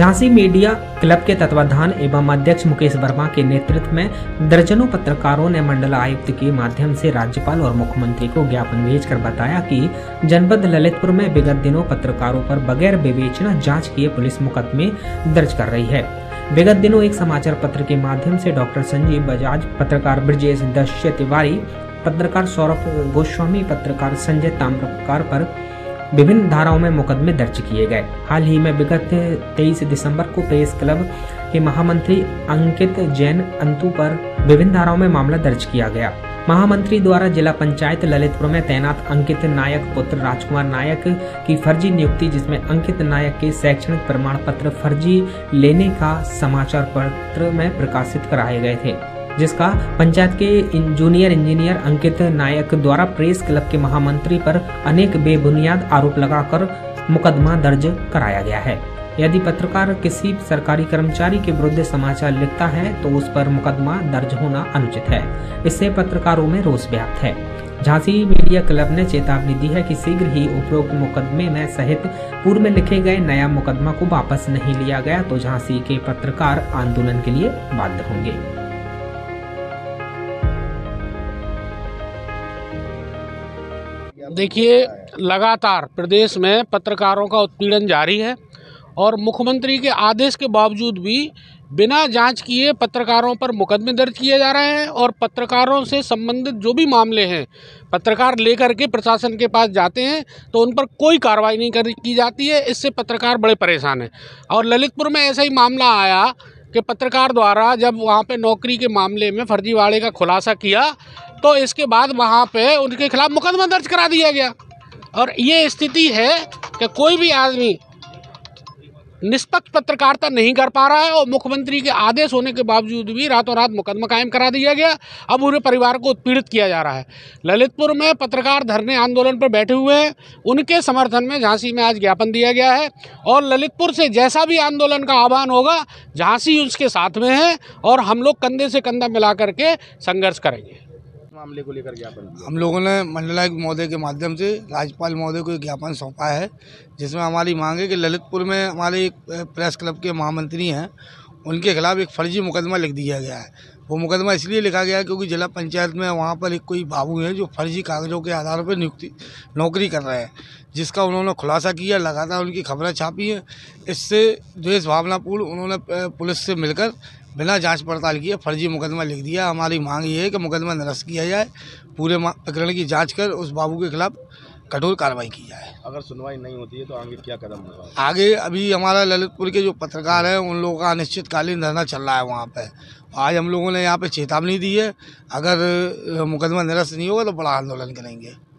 Jhansi media club के तत्वाधान एवं अध्यक्ष मुकेश वर्मा के नेतृत्व में दर्जनों पत्रकारों ने मंडल आयुक्त के माध्यम से राज्यपाल और मुख्यमंत्री को ज्ञापन भेजकर बताया कि जनपद ललितपुर में विगत दिनों पत्रकारों पर बगैर विवेचना जांच किए पुलिस मुकदमे दर्ज कर रही है। विगत दिनों एक समाचार पत्र के माध्यम से डॉक्टर संजीव बजाज, पत्रकार ब्रजेश दस्य तिवारी, पत्रकार सौरभ गोस्वामी, पत्रकार संजय ताम्रकार पर विभिन्न धाराओं में मुकदमे दर्ज किए गए। हाल ही में विगत 23 दिसंबर को प्रेस क्लब के महामंत्री अंकित जैन अंतु पर विभिन्न धाराओं में मामला दर्ज किया गया। महामंत्री द्वारा जिला पंचायत ललितपुर में तैनात अंकित नायक पुत्र राजकुमार नायक की फर्जी नियुक्ति, जिसमें अंकित नायक के शैक्षणिक प्रमाण पत्र फर्जी लेने का समाचार पत्र में प्रकाशित कराए गए थे, जिसका पंचायत के जूनियर इंजीनियर अंकित नायक द्वारा प्रेस क्लब के महामंत्री पर अनेक बेबुनियाद आरोप लगाकर मुकदमा दर्ज कराया गया है। यदि पत्रकार किसी सरकारी कर्मचारी के विरुद्ध समाचार लिखता है तो उस पर मुकदमा दर्ज होना अनुचित है। इससे पत्रकारों में रोष व्याप्त है। झांसी मीडिया क्लब ने चेतावनी दी है कि शीघ्र ही उपरोक्त मुकदमे में सहित पूर्व में लिखे गए नया मुकदमा को वापस नहीं लिया गया तो झांसी के पत्रकार आंदोलन के लिए बाध्य होंगे। देखिए, लगातार प्रदेश में पत्रकारों का उत्पीड़न जारी है और मुख्यमंत्री के आदेश के बावजूद भी बिना जांच किए पत्रकारों पर मुकदमे दर्ज किए जा रहे हैं और पत्रकारों से संबंधित जो भी मामले हैं पत्रकार लेकर के प्रशासन के पास जाते हैं तो उन पर कोई कार्रवाई नहीं की जाती है। इससे पत्रकार बड़े परेशान हैं। और ललितपुर में ऐसा ही मामला आया कि पत्रकार द्वारा जब वहाँ पे नौकरी के मामले में फर्जीवाड़े का खुलासा किया तो इसके बाद वहाँ पे उनके खिलाफ मुकदमा दर्ज करा दिया गया। और ये स्थिति है कि कोई भी आदमी निष्पक्ष पत्रकारिता नहीं कर पा रहा है और मुख्यमंत्री के आदेश होने के बावजूद भी रातों रात मुकदमा कायम करा दिया गया। अब पूरे परिवार को उत्पीड़ित किया जा रहा है। ललितपुर में पत्रकार धरने आंदोलन पर बैठे हुए हैं, उनके समर्थन में झांसी में आज ज्ञापन दिया गया है और ललितपुर से जैसा भी आंदोलन का आह्वान होगा झांसी उसके साथ में है और हम लोग कंधे से कंधा मिला करके संघर्ष करेंगे। मामले को लेकर ज्ञापन हम लोगों ने मंडलायुक्त महोदय के माध्यम से राज्यपाल महोदय को एक ज्ञापन सौंपा है, जिसमें हमारी मांग है कि ललितपुर में हमारे एक प्रेस क्लब के महामंत्री हैं, उनके खिलाफ एक फर्जी मुकदमा लिख दिया गया है। वो मुकदमा इसलिए लिखा गया है क्योंकि जिला पंचायत में वहाँ पर एक कोई बाबू हैं जो फर्जी कागज़ों के आधार पर नौकरी कर रहे हैं, जिसका उन्होंने खुलासा किया। लगातार उनकी खबरें छापी हैं। इससे द्वेष भावनापूर्ण उन्होंने पुलिस से मिलकर बिना जांच पड़ताल किए फर्जी मुकदमा लिख दिया। हमारी मांग ये है कि मुकदमा निरस्त किया जाए, पूरे प्रकरण की जांच कर उस बाबू के खिलाफ कठोर कार्रवाई की जाए। अगर सुनवाई नहीं होती है तो आगे क्या कदम होगा? आगे अभी हमारा ललितपुर के जो पत्रकार हैं उन लोगों का अनिश्चितकालीन धरना चल रहा है वहाँ पे। आज हम लोगों ने यहाँ पे चेतावनी दी है, अगर मुकदमा निरस्त नहीं होगा तो बड़ा आंदोलन करेंगे।